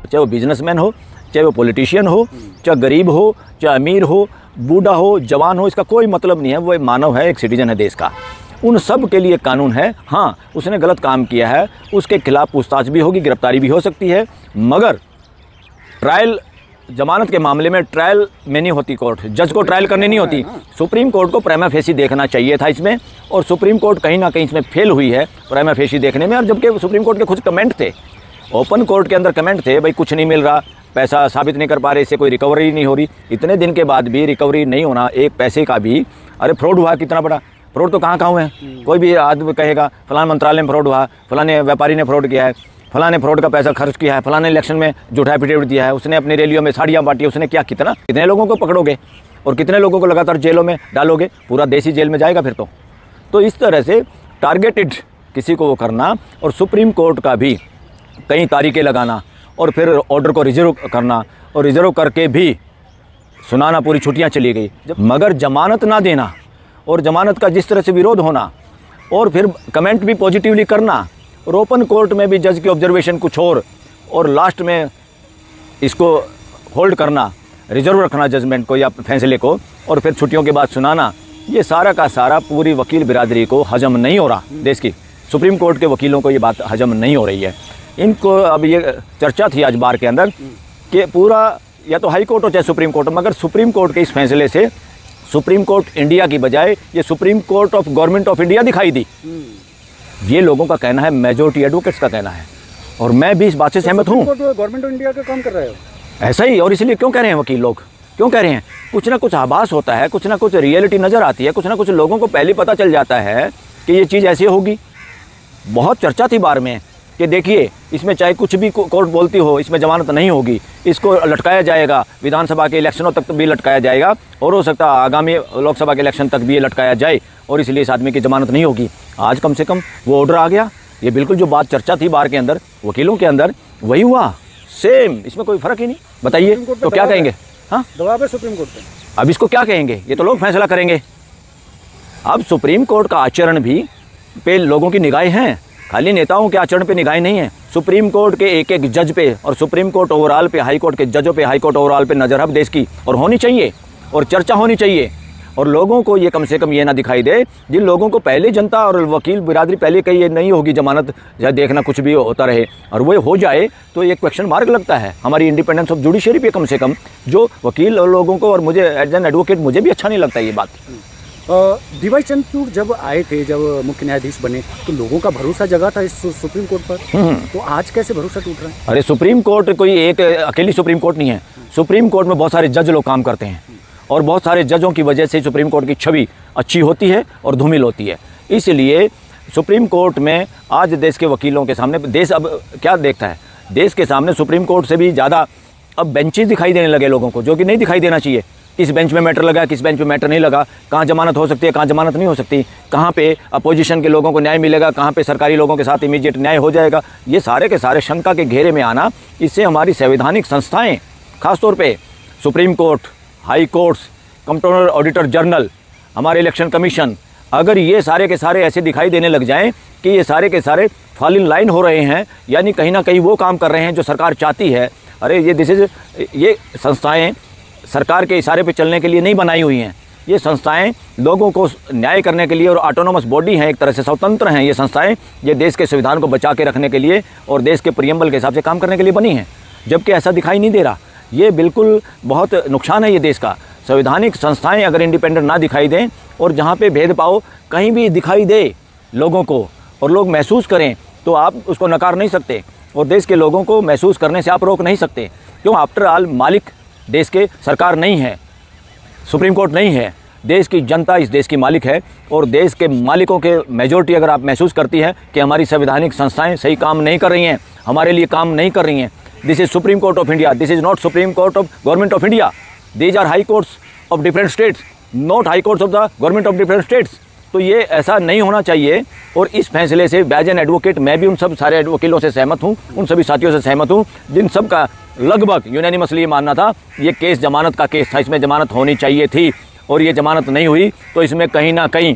चाहे वो बिजनेसमैन हो, चाहे वो पॉलिटिशियन हो, चाहे गरीब हो, चाहे अमीर हो, बूढ़ा हो, जवान हो, इसका कोई मतलब नहीं है। वो एक मानव है, एक सिटीजन है देश का। उन सब के लिए कानून है। हाँ, उसने गलत काम किया है, उसके खिलाफ पूछताछ भी होगी, गिरफ्तारी भी हो सकती है, मगर ट्रायल, जमानत के मामले में ट्रायल में नहीं होती कोर्ट, जज को ट्रायल करनी नहीं होती। सुप्रीम कोर्ट को प्राइमा फेसी देखना चाहिए था इसमें, और सुप्रीम कोर्ट कहीं ना कहीं इसमें फेल हुई है प्राइमा फेसी देखने में। और जबकि सुप्रीम कोर्ट के कुछ कमेंट थे, ओपन कोर्ट के अंदर कमेंट थे, भाई कुछ नहीं मिल रहा, पैसा साबित नहीं कर पा रहे, इससे कोई रिकवरी नहीं हो रही। इतने दिन के बाद भी रिकवरी नहीं होना एक पैसे का भी, अरे फ्रॉड हुआ कितना बड़ा, फ्रॉड तो कहाँ हुए हैं। कोई भी आदमी कहेगा फलाना मंत्रालय में फ्रॉड हुआ, फलाने व्यापारी ने फ्रॉड किया है, फलाने फ्रॉड का पैसा खर्च किया है, फलाने इलेक्शन में झूठा एफिडेविट दिया है, उसने अपनी रैलियों में साड़ियाँ बांटी, उसने क्या, कितने लोगों को पकड़ोगे और कितने लोगों को लगातार जेलों में डालोगे, पूरा देश ही जेल में जाएगा फिर तो इस तरह से टारगेटेड किसी को वो करना, और सुप्रीम कोर्ट का भी कई तारीखें लगाना और फिर ऑर्डर को रिजर्व करना, और रिजर्व करके भी सुनाना, पूरी छुट्टियां चली गई। मगर जमानत ना देना और जमानत का जिस तरह से विरोध होना, और फिर कमेंट भी पॉजिटिवली करना, और ओपन कोर्ट में भी जज की ऑब्जर्वेशन कुछ और लास्ट में इसको होल्ड करना, रिजर्व रखना जजमेंट को या फैसले को, और फिर छुट्टियों के बाद सुनाना, ये सारा का सारा पूरी वकील बिरादरी को हजम नहीं हो रहा। देश की सुप्रीम कोर्ट के वकीलों को ये बात हजम नहीं हो रही है। इनको अब ये चर्चा थी आज बार के अंदर कि पूरा या तो हाई कोर्ट हो चाहे सुप्रीम कोर्ट हो, मगर सुप्रीम कोर्ट के इस फैसले से सुप्रीम कोर्ट इंडिया की बजाय ये supreme court of government of India दिखाई दी। ये लोगों का कहना है, मेजॉरिटी एडवोकेट्स का कहना है, और मैं भी इस बात से सहमत हूँ। गवर्नमेंट ऑफ इंडिया का काम कर रहा है ऐसा ही, और इसलिए क्यों कह रहे हैं वकील लोग, क्यों कह रहे हैं, कुछ ना कुछ आभास होता है, कुछ ना कुछ रियलिटी नज़र आती है, कुछ ना कुछ लोगों को पहले पता चल जाता है कि ये चीज़ ऐसी होगी। बहुत चर्चा थी बार में कि देखिए इसमें चाहे कुछ भी कोर्ट बोलती हो, इसमें जमानत नहीं होगी, इसको लटकाया जाएगा, विधानसभा के इलेक्शनों तक भी लटकाया जाएगा, और हो सकता है आगामी लोकसभा के इलेक्शन तक भी ये लटकाया जाए, और इसलिए इस आदमी की जमानत नहीं होगी। आज कम से कम वो ऑर्डर आ गया। ये बिल्कुल जो बात चर्चा थी बार के अंदर, वकीलों के अंदर, वही हुआ सेम, इसमें कोई फ़र्क ही नहीं। बताइए तो क्या कहेंगे? हाँ, दबाव है सुप्रीम कोर्ट पे। अब इसको क्या कहेंगे, ये तो लोग फैसला करेंगे। अब सुप्रीम कोर्ट का आचरण भी पे लोगों की निगाहें हैं, खाली नेताओं के आचरण पे निगाहें नहीं है। सुप्रीम कोर्ट के एक एक जज पे, और सुप्रीम कोर्ट ओवरऑल पे, हाई कोर्ट के जजों पे, हाई कोर्ट ओवरऑल पे नजर है देश की, और होनी चाहिए, और चर्चा होनी चाहिए। और लोगों को ये कम से कम ये ना दिखाई दे, जिन लोगों को पहले जनता और वकील बिरादरी पहले कही ये नहीं होगी जमानत, या देखना कुछ भी होता रहे, और वो हो जाए तो एक क्वेश्चन मार्क लगता है हमारी इंडिपेंडेंस ऑफ जुडिशरी पे। कम से कम जो वकील और लोगों को, और मुझे एज एन एडवोकेट मुझे भी अच्छा नहीं लगता ये बात। डीवाई चंद्रचूड़ जब आए थे, जब मुख्य न्यायाधीश बने, तो लोगों का भरोसा जगा था इस सुप्रीम कोर्ट पर, तो आज कैसे भरोसा टूट रहा है? अरे सुप्रीम कोर्ट कोई एक अकेली सुप्रीम कोर्ट नहीं है। सुप्रीम कोर्ट में बहुत सारे जज लोग काम करते हैं, और बहुत सारे जजों की वजह से सुप्रीम कोर्ट की छवि अच्छी होती है और धूमिल होती है। इसलिए सुप्रीम कोर्ट में आज देश के वकीलों के सामने, देश अब क्या देखता है, देश के सामने सुप्रीम कोर्ट से भी ज़्यादा अब बेंचेस दिखाई देने लगे लोगों को, जो कि नहीं दिखाई देना चाहिए। किस बेंच में मैटर लगा, किस बेंच में मैटर नहीं लगा, कहाँ जमानत हो सकती है, कहाँ जमानत नहीं हो सकती, कहाँ पे अपोजिशन के लोगों को न्याय मिलेगा, कहाँ पे सरकारी लोगों के साथ इमीडिएट न्याय हो जाएगा, ये सारे के सारे शंका के घेरे में आना, इससे हमारी संवैधानिक संस्थाएं, खासतौर पे supreme court, high courts, controller auditor general, हमारे इलेक्शन कमीशन, अगर ये सारे के सारे ऐसे दिखाई देने लग जाएं कि ये सारे के सारे फॉल इन लाइन हो रहे हैं, यानी कहीं ना कहीं वो काम कर रहे हैं जो सरकार चाहती है, अरे ये संस्थाएं सरकार के इशारे पे चलने के लिए नहीं बनाई हुई हैं। ये संस्थाएं लोगों को न्याय करने के लिए, और ऑटोनोमस बॉडी हैं, एक तरह से स्वतंत्र हैं ये संस्थाएं, ये देश के संविधान को बचा के रखने के लिए और देश के प्रियम्बल के हिसाब से काम करने के लिए बनी हैं, जबकि ऐसा दिखाई नहीं दे रहा। ये बिल्कुल बहुत नुकसान है ये देश का। संवैधानिक संस्थाएं अगर इंडिपेंडेंट ना दिखाई दें, और जहाँ पे भेदभाव कहीं भी दिखाई दे लोगों को और लोग महसूस करें, तो आप उसको नकार नहीं सकते, और देश के लोगों को महसूस करने से आप रोक नहीं सकते। क्यों? आफ्टर ऑल मालिक देश के सरकार नहीं है, सुप्रीम कोर्ट नहीं है, देश की जनता इस देश की मालिक है, और देश के मालिकों के मेजॉरिटी अगर आप महसूस करती है कि हमारी संवैधानिक संस्थाएं सही काम नहीं कर रही हैं, हमारे लिए काम नहीं कर रही हैं, this is supreme court of India, this is not supreme court of government of India, these are high courts of different states, not high courts of the government of different states. तो ये ऐसा नहीं होना चाहिए, और इस फैसले से एज एन एडवोकेट मैं भी उन सब सारे वकीलों से सहमत हूँ, उन सभी साथियों से सहमत हूँ जिन सब का लगभग यूनानिमसली ये मानना था ये केस जमानत का केस था, इसमें जमानत होनी चाहिए थी, और ये जमानत नहीं हुई, तो इसमें कहीं ना कहीं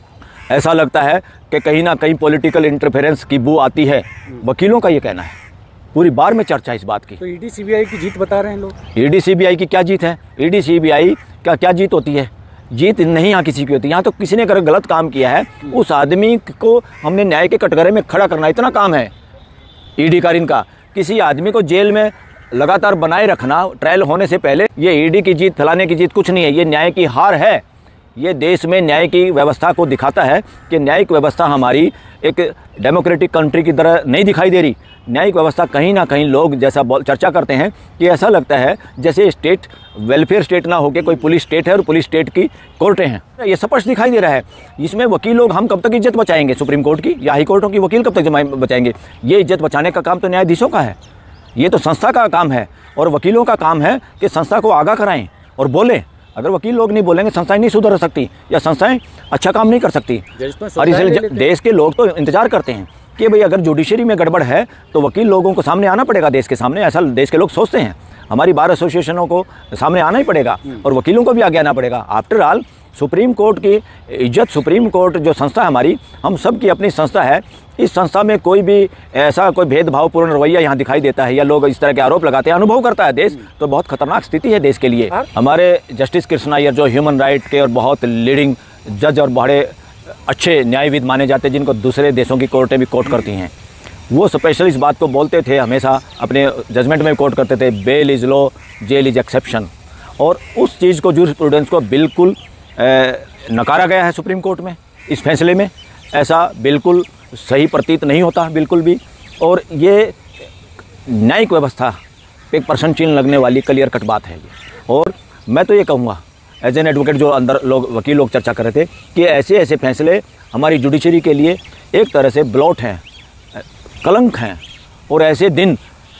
ऐसा लगता है कि कहीं ना कहीं पॉलिटिकल इंटरफेरेंस की बू आती है, वकीलों का ये कहना है। पूरी बार में चर्चा है इस बात की। तो ईडी सीबीआई की जीत बता रहे हैं लोग। ईडी सीबीआई की क्या जीत है? ईडी सीबीआई का क्या जीत होती है? जीत नहीं यहाँ किसी की होती। यहाँ तो किसी ने अगर गलत काम किया है उस आदमी को हमने न्याय के कटघरे में खड़ा करना, इतना काम है ईडी का। इनका किसी आदमी को जेल में लगातार बनाए रखना ट्रायल होने से पहले, ये ईडी की जीत, फलाने की जीत कुछ नहीं है, ये न्याय की हार है। ये देश में न्याय की व्यवस्था को दिखाता है कि न्यायिक व्यवस्था हमारी एक डेमोक्रेटिक कंट्री की तरह नहीं दिखाई दे रही। न्यायिक व्यवस्था कहीं ना कहीं लोग जैसा चर्चा करते हैं कि ऐसा लगता है जैसे स्टेट वेलफेयर स्टेट ना होकर कोई पुलिस स्टेट है और पुलिस स्टेट की कोर्टें हैं। ये स्पष्ट दिखाई दे रहा है। इसमें वकील लोग हम कब तक इज्जत बचाएंगे? सुप्रीम कोर्ट की या हाई कोर्टों की वकील कब तक बचाएंगे? ये इज्जत बचाने का काम तो न्यायाधीशों का है, ये तो संस्था का काम है। और वकीलों का काम है कि संस्था को आगाह कराएं और बोलें। अगर वकील लोग नहीं बोलेंगे संस्थाएं नहीं सुधर सकती या संस्थाएं अच्छा काम नहीं कर सकती। और इसलिए देश के लोग तो इंतजार करते हैं कि भाई अगर जुडिशरी में गड़बड़ है तो वकील लोगों को सामने आना पड़ेगा देश के सामने। ऐसा देश के लोग सोचते हैं। हमारी बार एसोसिएशनों को सामने आना ही पड़ेगा और वकीलों को भी आगे आना पड़ेगा। आफ्टर ऑल सुप्रीम कोर्ट की इज्जत, सुप्रीम कोर्ट जो संस्था है हमारी, हम सब की अपनी संस्था है। इस संस्था में कोई भी ऐसा कोई भेदभावपूर्ण रवैया यहाँ दिखाई देता है या लोग इस तरह के आरोप लगाते हैं, अनुभव करता है देश, तो बहुत खतरनाक स्थिति है देश के लिए। हमारे जस्टिस कृष्णा अय्यर जो ह्यूमन राइट के और बहुत लीडिंग जज और बड़े अच्छे न्यायविद माने जाते हैं, जिनको दूसरे देशों की कोर्टें भी कोर्ट करती हैं, वो स्पेशल इस बात को बोलते थे, हमेशा अपने जजमेंट में कोर्ट करते थे, bail is law, jail is exception. और उस चीज़ को, जूरिस्प्रूडेंस को बिल्कुल नकारा गया है सुप्रीम कोर्ट में। इस फैसले में ऐसा बिल्कुल सही प्रतीत नहीं होता बिल्कुल भी। और ये न्यायिक व्यवस्था पे एक प्रश्न चिन्ह लगने वाली क्लियर कट बात है ये। और मैं तो ये कहूँगा एज एन एडवोकेट, जो अंदर लोग वकील लोग चर्चा कर रहे थे कि ऐसे ऐसे फैसले हमारी जुडिशरी के लिए एक तरह से ब्लॉट हैं, कलंक हैं। और ऐसे दिन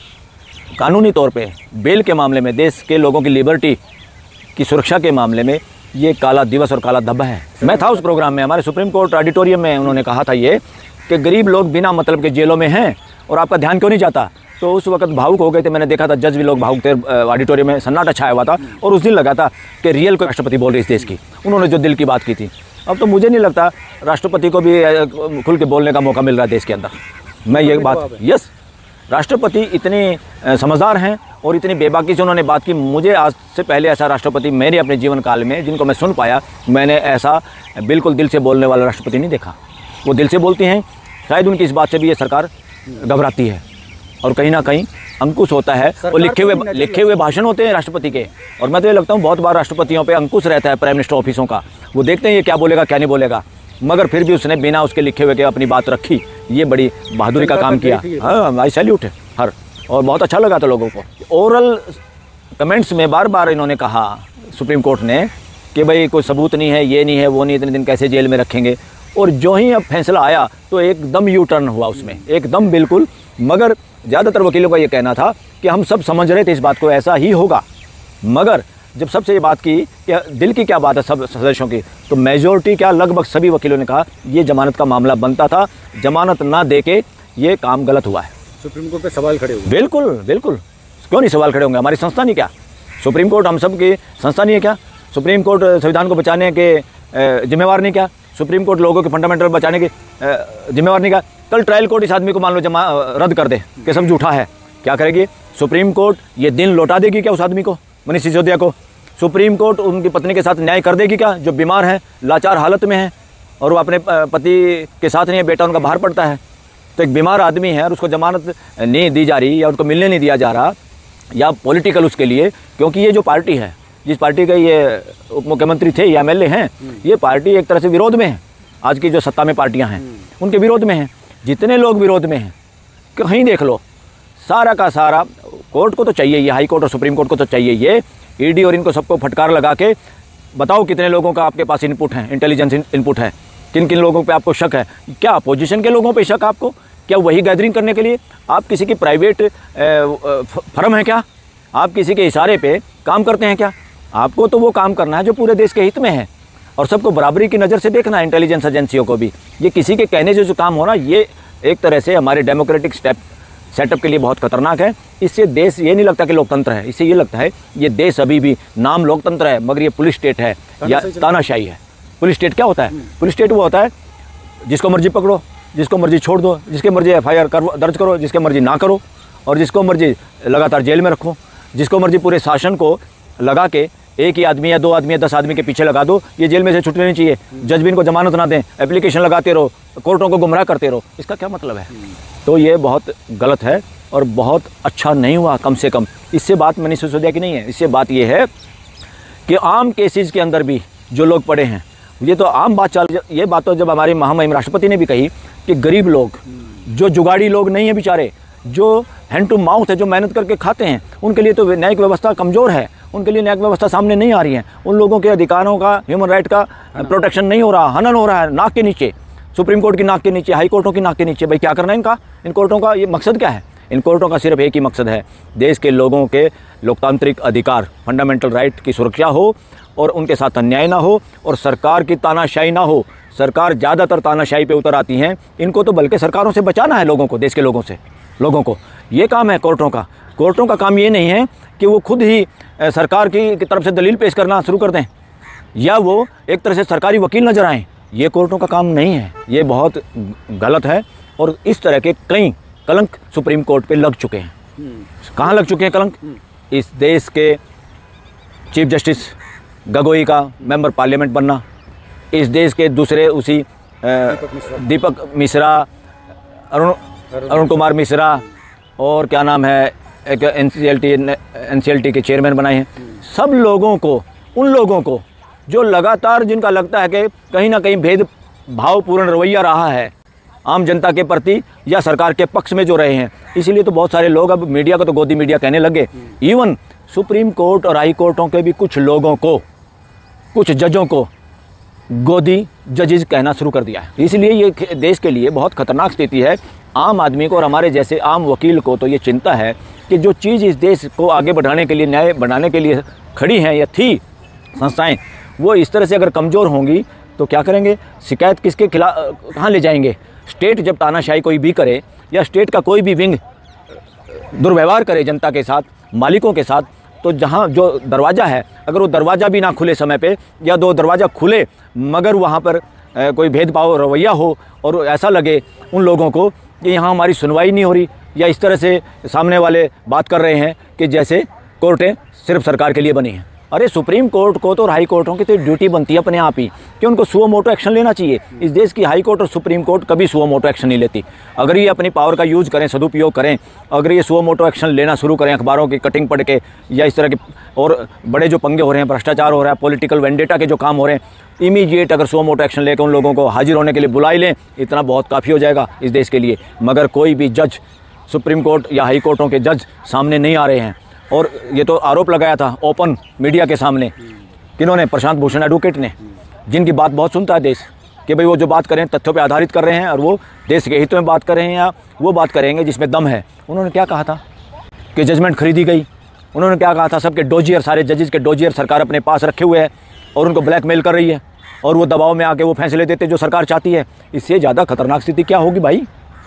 कानूनी तौर पे बेल के मामले में, देश के लोगों की लिबर्टी की सुरक्षा के मामले में ये काला दिवस और काला धब्बा है। मैं था उस प्रोग्राम में, हमारे सुप्रीम कोर्ट ऑडिटोरियम में उन्होंने कहा था ये कि गरीब लोग बिना मतलब के जेलों में हैं और आपका ध्यान क्यों नहीं जाता। तो उस वक्त भावुक हो गए थे। मैंने देखा था जज भी लोग भावुक थे, ऑडिटोरियम में सन्नाटा छाया हुआ था। और उस दिन लगा था कि रियल को राष्ट्रपति बोल रहे इस देश की, उन्होंने जो दिल की बात की थी। अब तो मुझे नहीं लगता राष्ट्रपति को भी खुल के बोलने का मौका मिल रहा है देश के अंदर। मैं ये बात, यस, राष्ट्रपति इतने समझदार हैं और इतनी बेबाकी से उन्होंने बात की। मुझे आज से पहले ऐसा राष्ट्रपति मेरे अपने जीवन काल में, जिनको मैं सुन पाया, मैंने ऐसा बिल्कुल दिल से बोलने वाला राष्ट्रपति नहीं देखा। वो दिल से बोलती हैं, शायद उनकी इस बात से भी ये सरकार घबराती है और कहीं ना कहीं अंकुश होता है। और लिखे हुए भाषण होते हैं राष्ट्रपति के। और मैं तो ये लगता हूँ बहुत बार राष्ट्रपतियों पे अंकुश रहता है प्राइम मिनिस्टर ऑफिसों का। वो देखते हैं ये क्या बोलेगा क्या नहीं बोलेगा, मगर फिर भी उसने बिना उसके लिखे हुए के अपनी बात रखी। ये बड़ी बहादुरी का काम किया। हाँ, आई सैल्यूट है हर। और बहुत अच्छा लगा था लोगों को। ओरल कमेंट्स में बार बार इन्होंने कहा सुप्रीम कोर्ट ने कि भाई कोई सबूत नहीं है, ये नहीं है, वो नहीं, इतने दिन कैसे जेल में रखेंगे। और जो ही अब फैसला आया तो एकदम यू टर्न हुआ उसमें, एकदम बिल्कुल। मगर ज़्यादातर वकीलों का ये कहना था कि हम सब समझ रहे थे इस बात को, ऐसा ही होगा। मगर जब सबसे ये बात की कि दिल की क्या बात है सब सदस्यों की, तो मेजॉरिटी क्या, लगभग सभी वकीलों ने कहा ये जमानत का मामला बनता था, जमानत ना देके ये काम गलत हुआ है। सुप्रीम कोर्ट पे सवाल खड़े हुए। बिल्कुल बिल्कुल, क्यों नहीं सवाल खड़े होंगे? हमारी संस्था नहीं क्या? सुप्रीम कोर्ट हम सब की संस्था नहीं है क्या? सुप्रीम कोर्ट संविधान को बचाने के जिम्मेवार नहीं क्या? सुप्रीम कोर्ट लोगों के फंडामेंटल बचाने के जिम्मेवार नहीं क्या? कल ट्रायल कोर्ट इस आदमी को मान लो रद्द कर दे कि सब झूठा है, क्या करेगी सुप्रीम कोर्ट? ये दिन लौटा देगी क्या उस आदमी को, मनीष सिसोदिया को? सुप्रीम कोर्ट उनकी पत्नी के साथ न्याय कर देगी क्या, जो बीमार है, लाचार हालत में है और वो अपने पति के साथ नहीं है, बेटा उनका बाहर पड़ता है। तो एक बीमार आदमी है और उसको जमानत नहीं दी जा रही या उनको मिलने नहीं दिया जा रहा, या पॉलिटिकल उसके लिए, क्योंकि ये जो पार्टी है, जिस पार्टी के ये उप मुख्यमंत्री थे या MLA हैं, ये पार्टी एक तरह से विरोध में है। आज की जो सत्ता में पार्टियां हैं उनके विरोध में हैं। जितने लोग विरोध में हैं कहीं देख लो, सारा का सारा कोर्ट को तो चाहिए ये, हाई कोर्ट और सुप्रीम कोर्ट को तो चाहिए ये, ED और इनको सबको फटकार लगा के बताओ कितने लोगों का आपके पास इनपुट है, इंटेलिजेंस इनपुट है, किन किन लोगों पे आपको शक है। क्या अपोजिशन के लोगों पे शक आपको? क्या वही गैदरिंग करने के लिए आप किसी की प्राइवेट फर्म है क्या? आप किसी के इशारे पे काम करते हैं क्या? आपको तो वो काम करना है जो पूरे देश के हित में है और सबको बराबरी की नज़र से देखना है, इंटेलिजेंस एजेंसियों को भी। ये किसी के कहने से जो काम होना, ये एक तरह से हमारे डेमोक्रेटिक सेटअप के लिए बहुत खतरनाक है। इससे देश ये नहीं लगता कि लोकतंत्र है, इससे ये लगता है ये देश अभी भी नाम लोकतंत्र है मगर ये पुलिस स्टेट है या तानाशाही है। पुलिस स्टेट क्या होता है? पुलिस स्टेट वो होता है जिसको मर्जी पकड़ो, जिसको मर्जी छोड़ दो, जिसके मर्जी FIR दर्ज करो, जिसके मर्जी ना करो, और जिसको मर्जी लगातार जेल में रखो, जिसको मर्जी पूरे शासन को लगा के एक ही आदमी या 2 आदमी या 10 आदमी के पीछे लगा दो, ये जेल में से छूटने नहीं चाहिए, जज भी इनको जमानत ना दें, एप्लीकेशन लगाते रहो, कोर्टों को गुमराह करते रहो, इसका क्या मतलब है? तो ये बहुत गलत है और बहुत अच्छा नहीं हुआ। कम से कम इससे बात मनीष सिसोदिया की नहीं है, इससे बात ये है कि आम केसेस के अंदर भी जो लोग पड़े हैं, ये तो आम बात चल, ये बात तो जब हमारे महामहिम राष्ट्रपति ने भी कही कि गरीब लोग, जो जुगाड़ी लोग नहीं हैं बेचारे, जो हैंड टू माउथ है, जो मेहनत करके खाते हैं, उनके लिए तो न्यायिक व्यवस्था कमज़ोर है, उनके लिए न्यायिक व्यवस्था सामने नहीं आ रही है, उन लोगों के अधिकारों का, ह्यूमन राइट का प्रोटेक्शन नहीं हो रहा, हनन हो रहा है नाक के नीचे, सुप्रीम कोर्ट की नाक के नीचे, हाई कोर्टों की नाक के नीचे। भाई क्या करना है इनका? इन कोर्टों का ये मकसद क्या है? इन कोर्टों का सिर्फ एक ही मकसद है, देश के लोगों के लोकतांत्रिक अधिकार, फंडामेंटल राइट की सुरक्षा हो और उनके साथ अन्याय ना हो और सरकार की तानाशाही ना हो। सरकार ज़्यादातर तानाशाही पे उतर आती हैं, इनको तो बल्कि सरकारों से बचाना है लोगों को, देश के लोगों से, लोगों को। ये काम है कोर्टों का। कोर्टों का काम ये नहीं है कि वो खुद ही सरकार की तरफ से दलील पेश करना शुरू कर दें या वो एक तरह से सरकारी वकील नजर आएँ। ये कोर्टों का काम नहीं है, ये बहुत गलत है और इस तरह के कई कलंक सुप्रीम कोर्ट पे लग चुके हैं। कहाँ लग चुके हैं कलंक? इस देश के चीफ जस्टिस गगोई का मेंबर पार्लियामेंट बनना, इस देश के दूसरे उसी दीपक मिश्रा, अरुण कुमार मिश्रा और क्या नाम है, एक एनसीएलटी के चेयरमैन बनाए हैं। सब लोगों को, उन लोगों को जो लगातार, जिनका लगता है कि कहीं ना कहीं भेदभावपूर्ण रवैया रहा है आम जनता के प्रति या सरकार के पक्ष में जो रहे हैं, इसीलिए तो बहुत सारे लोग अब मीडिया को तो गोदी मीडिया कहने लगे। इवन सुप्रीम कोर्ट और हाई कोर्टों के भी कुछ लोगों को, कुछ जजों को गोदी जजेस कहना शुरू कर दिया है। इसलिए ये देश के लिए बहुत खतरनाक स्थिति है। आम आदमी को और हमारे जैसे आम वकील को तो ये चिंता है कि जो चीज़ इस देश को आगे बढ़ाने के लिए, न्याय बढ़ाने के लिए खड़ी हैं या थी संस्थाएं, वो इस तरह से अगर कमज़ोर होंगी तो क्या करेंगे? शिकायत किसके खिलाफ, कहाँ ले जाएंगे? स्टेट जब तानाशाही कोई भी करे या स्टेट का कोई भी विंग दुर्व्यवहार करे जनता के साथ, मालिकों के साथ, तो जहाँ जो दरवाज़ा है, अगर वो दरवाज़ा भी ना खुले समय पे या 2 दरवाज़ा खुले मगर वहाँ पर कोई भेदभाव रवैया हो और ऐसा लगे उन लोगों को कि यहाँ हमारी सुनवाई नहीं हो रही या इस तरह से सामने वाले बात कर रहे हैं कि जैसे कोर्टें सिर्फ सरकार के लिए बनी हैं। अरे सुप्रीम कोर्ट को तो और हाई कोर्टों की तो ड्यूटी बनती है अपने आप ही कि उनको सुओ मोटो एक्शन लेना चाहिए। इस देश की हाई कोर्ट और सुप्रीम कोर्ट कभी सुओ मोटो एक्शन नहीं लेती। अगर ये अपनी पावर का यूज़ करें, सदुपयोग करें, अगर ये सुओ मोटो एक्शन लेना शुरू करें अखबारों की कटिंग पढ़ के या इस तरह के और बड़े जो पंगे हो रहे हैं, भ्रष्टाचार हो रहा है, पॉलिटिकल वेंडेटा के जो काम हो रहे हैं, इमीडिएट अगर सुओ मोटो एक्शन लेकर उन लोगों को हाजिर होने के लिए बुला लें, इतना बहुत काफ़ी हो जाएगा इस देश के लिए। मगर कोई भी जज, सुप्रीम कोर्ट या हाई कोर्टों के जज सामने नहीं आ रहे हैं। और ये तो आरोप लगाया था ओपन मीडिया के सामने, किन्होंने? प्रशांत भूषण एडवोकेट ने, जिनकी बात बहुत सुनता है देश कि भाई वो जो बात करें तथ्यों पे आधारित कर रहे हैं और वो देश के हितों में बात कर रहे हैं या वो बात करेंगे जिसमें दम है। उन्होंने क्या कहा था कि जजमेंट खरीदी गई। उन्होंने क्या कहा था? सबके डोजियर, सारे जजेस के डोजियर सरकार अपने पास रखे हुए है और उनको ब्लैकमेल कर रही है और वो दबाव में आके वो फैसले देते जो सरकार चाहती है। इससे ज़्यादा खतरनाक स्थिति क्या होगी भाई?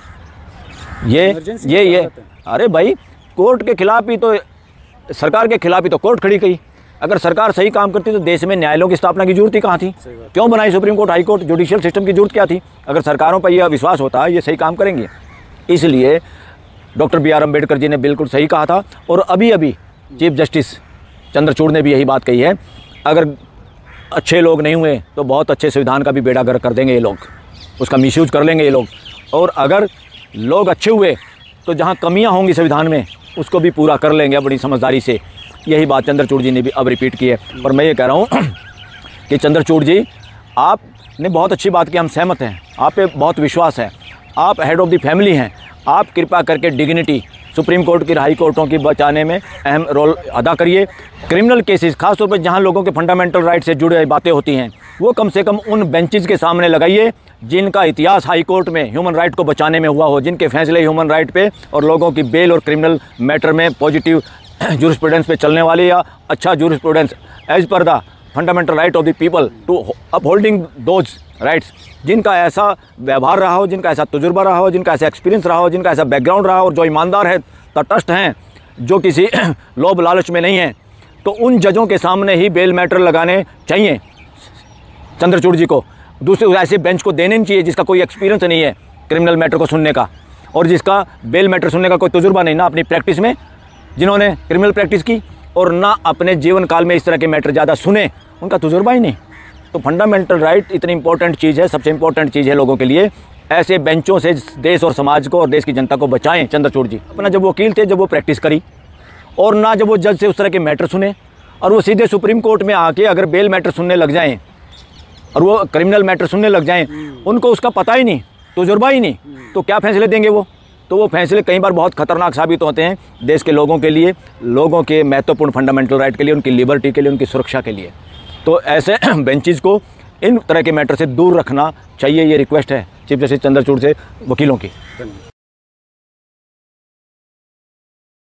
ये अरे भाई, कोर्ट के खिलाफ ही तो, सरकार के खिलाफ ही तो कोर्ट खड़ी गई। अगर सरकार सही काम करती तो देश में न्यायालयों की स्थापना की जरूरत ही कहाँ थी? क्यों बनाई supreme court, high court? Judicial system की जरूरत क्या थी? अगर सरकारों पर यह विश्वास होता है ये सही काम करेंगे। इसलिए डॉक्टर BR अम्बेडकर जी ने बिल्कुल सही कहा था और अभी अभी चीफ जस्टिस चंद्रचूड़ ने भी यही बात कही है, अगर अच्छे लोग नहीं हुए तो बहुत अच्छे संविधान का भी बेड़ा गर्क कर देंगे ये लोग, उसका मिसयूज कर लेंगे ये लोग। और अगर लोग अच्छे हुए तो जहाँ कमियाँ होंगी संविधान में उसको भी पूरा कर लेंगे बड़ी समझदारी से। यही बात चंद्रचूड़ जी ने भी अब रिपीट की है। पर मैं ये कह रहा हूँ कि चंद्रचूड़ जी, आपने बहुत अच्छी बात की, हम सहमत हैं, आप पे बहुत विश्वास है, आप हेड ऑफ़ द फैमिली हैं। आप कृपा करके डिग्निटी सुप्रीम कोर्ट की, हाई कोर्टों की बचाने में अहम रोल अदा करिए। क्रिमिनल केसेस, खासतौर पर जहाँ लोगों के फंडामेंटल राइट से जुड़े बातें होती हैं, वो कम से कम उन बेंचेस के सामने लगाइए जिनका इतिहास हाई कोर्ट में ह्यूमन राइट को बचाने में हुआ हो, जिनके फैसले ह्यूमन राइट पे और लोगों की बेल और क्रिमिनल मैटर में पॉजिटिव जूरिस्प्रूडेंस पे चलने वाले या अच्छा jurisprudence as per the fundamental right of the people to upholding those rights, जिनका ऐसा व्यवहार रहा हो, जिनका ऐसा तजुर्बा रहा हो, जिनका ऐसा एक्सपीरियंस रहा हो, जिनका ऐसा बैकग्राउंड रहा हो और जो ईमानदार है, तटस्थ हैं, जो किसी लोभ लालच में नहीं हैं, तो उन जजों के सामने ही बेल मैटर लगाने चाहिए चंद्रचूड़ जी को। दूसरे ऐसे बेंच को देने नहीं चाहिए जिसका कोई एक्सपीरियंस नहीं है क्रिमिनल मैटर को सुनने का और जिसका बेल मैटर सुनने का कोई तजुर्बा नहीं, ना अपनी प्रैक्टिस में जिन्होंने क्रिमिनल प्रैक्टिस की और ना अपने जीवन काल में इस तरह के मैटर ज़्यादा सुने, उनका तजुर्बा ही नहीं। तो फंडामेंटल राइट इतनी इंपॉर्टेंट चीज़ है, सबसे इंपॉर्टेंट चीज़ है लोगों के लिए। ऐसे बेंचों से देश और समाज को और देश की जनता को बचाएं। चंद्रचूड़ जी अपना जब वकील थे, जब वो प्रैक्टिस करी और ना जब वो जज से उस तरह के मैटर सुने, और वो सीधे सुप्रीम कोर्ट में आके अगर बेल मैटर सुनने लग जाएं और वो क्रिमिनल मैटर सुनने लग जाएं, उनको उसका पता ही नहीं, तजुर्बा ही नहीं, तो क्या फैसले देंगे वो? तो वो फैसले कई बार बहुत खतरनाक साबित होते हैं देश के लोगों के लिए, लोगों के महत्वपूर्ण फंडामेंटल राइट के लिए, उनकी लिबर्टी के लिए, उनकी सुरक्षा के लिए। तो ऐसे बेंचेस को इन तरह के मैटर से दूर रखना चाहिए, ये रिक्वेस्ट है चीफ जस्टिस चंद्रचूड़ से वकीलों की।